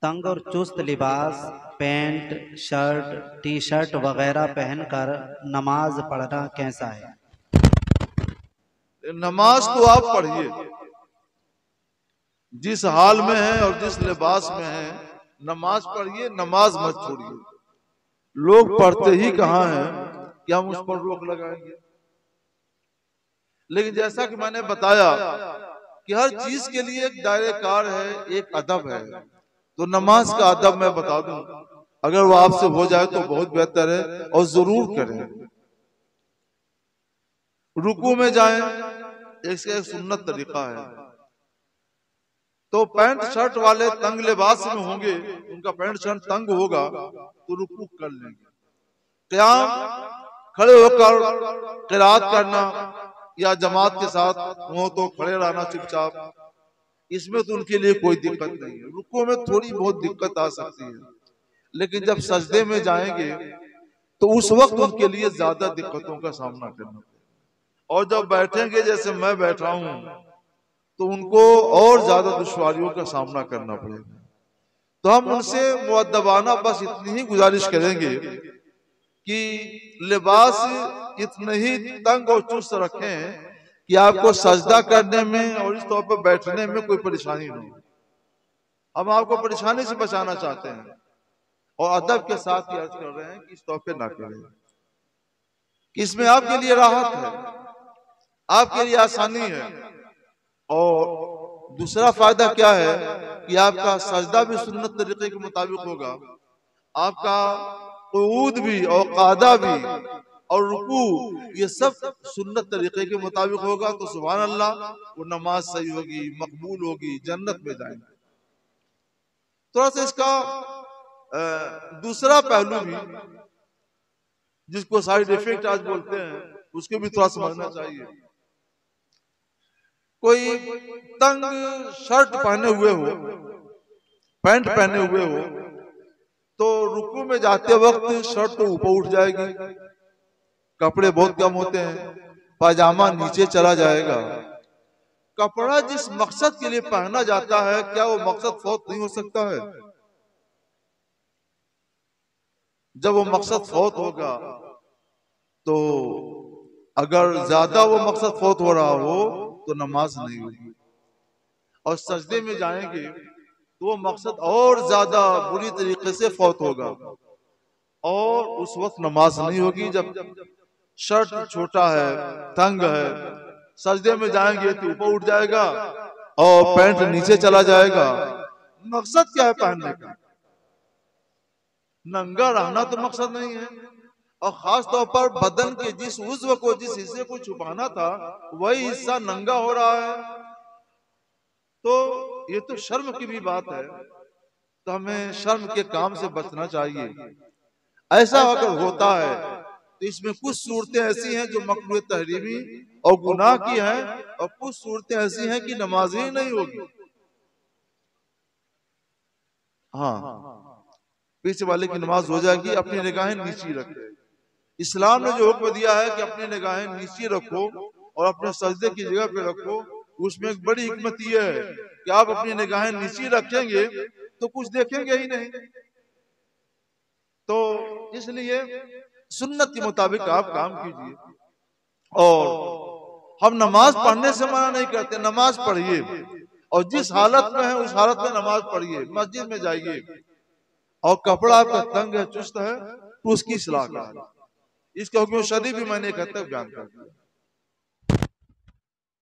तंग और चुस्त लिबास, पैंट, शर्ट, टी शर्ट वगैरह पहनकर नमाज पढ़ना कैसा है? नमाज तो आप पढ़िए, जिस हाल में है और जिस लिबास में है नमाज पढ़िए, नमाज मत छोड़िए। लोग पढ़ते ही कहाँ हैं कि हम उस पर रोक लगाएंगे। लेकिन जैसा कि मैंने बताया कि हर चीज के लिए एक दायरे कार है, एक अदब है। तो नमाज का अदब मैं बता दूं, अगर वो आपसे हो जाए तो बहुत बेहतर है और जरूर करें। रुकू में जाएं, इसका एक सुन्नत तरीका है। तो पैंट शर्ट वाले तंग लिबास में होंगे, उनका पैंट शर्ट तंग होगा तो रुकू कर लेंगे। क़याम खड़े होकर क़िराअत करना या जमात के साथ हो तो खड़े रहना चुपचाप, इसमें तो उनके लिए कोई दिक्कत नहीं है। रुकू में थोड़ी बहुत दिक्कत आ सकती है, लेकिन जब सजदे में जाएंगे तो उस वक्त उनके लिए ज्यादा दिक्कतों का सामना करना पड़ेगा। और जब बैठेंगे जैसे मैं बैठा हूं तो उनको और ज्यादा दुश्वारियों का सामना करना पड़ेगा। तो हम उनसे मुअद्दबाना बस इतनी ही गुजारिश करेंगे कि लिबास इतने ही तंग और चुस्त रखें कि आपको सजदा करने में और इस तौर पर बैठने में कोई परेशानी न हो। हम आपको परेशानी से बचाना चाहते हैं और अदब के साथ ही अर्ज कर रहे हैं कि इस तौर पे ना करें। इसमें आपके लिए राहत है, आपके लिए आसानी है। और दूसरा फायदा क्या है कि आपका सजदा भी सुन्नत तरीके के मुताबिक होगा, आपका क़ुऊद भी और क़ादा भी और रुकू ये सब सुन्नत तरीके के मुताबिक होगा। तो सुभान अल्लाह, वो नमाज सही होगी, मकबूल होगी, जन्नत में जाएंगे। थोड़ा सा इसका दूसरा पहलू भी, जिसको साइड इफेक्ट आज बोलते हैं, उसको भी थोड़ा समझना चाहिए। कोई तंग शर्ट पहने हुए हो, पैंट पहने हुए हो, तो रुकू में जाते वक्त शर्ट तो ऊपर उठ जाएगी, कपड़े बहुत कम होते हैं, पायजामा नीचे चला जाएगा। कपड़ा जिस मकसद के लिए पहना जाता है, क्या वो मकसद फौत नहीं हो सकता है? जब वो मकसद फौत होगा तो अगर ज्यादा वो मकसद फौत हो रहा हो तो नमाज नहीं होगी। और सजदे में जाएंगे तो वो मकसद और ज्यादा बुरी तरीके से फौत होगा और उस वक्त नमाज नहीं होगी। जब शर्ट छोटा है, तंग है, सजदे में जाएंगे तो ऊपर उठ जाएगा और पैंट नीचे चला जाएगा। मकसद क्या है पहनने का? नंगा रहना तो मकसद नहीं है। और खास तौर पर बदन के जिस उज्व को, जिस हिस्से को छुपाना था, वही हिस्सा नंगा हो रहा है, तो ये तो शर्म की भी बात है। तो हमें शर्म के काम से बचना चाहिए। ऐसा अगर होता है तो इसमें कुछ सूरतें ऐसी हैं जो मकरूह तहरीमी और गुनाह की हैं, और कुछ सूरतें ऐसी हैं कि नमाज ही नहीं होगी। हाँ, पीछे वाले की नमाज हो जाएगी, अपनी निगाहें नीची रखे। इस्लाम ने जो हुक्म दिया है कि अपनी निगाहें नीची रखो और अपने सजदे की जगह पे रखो, उसमें एक बड़ी हिकमत यह है कि आप अपनी निगाहें नीची रखेंगे तो कुछ देखेंगे ही नहीं। तो इसलिए सुन्नत के मुताबिक आप काम कीजिए। और हम नमाज पढ़ने से मना नहीं करते, नमाज पढ़िए, और जिस हालत में है उस हालत में नमाज पढ़िए। मस्जिद में जाइए और कपड़ा आपका तंग है, चुस्त है, तो उसकी इस्लाह करिए। इसके हुक्म शरीफ भी मैंने एक हद तक बयान कर दिया।